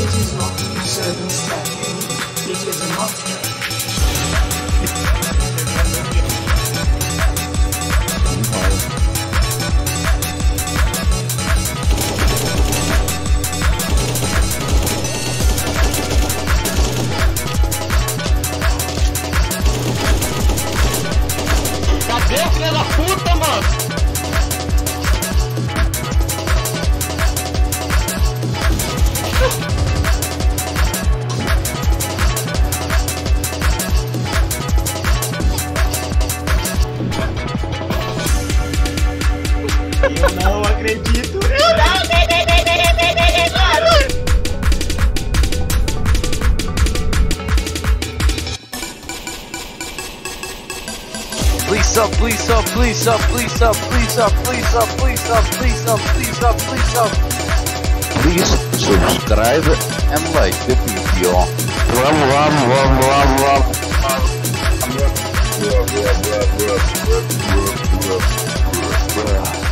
is not circumspect. It is an object. Cadê, filha da puta, mano? Eu não acredito. Eu não acredito. Please up, please up, please up, please up, please up, please up, please up, please up, please up, please up. Please subscribe and like the video. Love.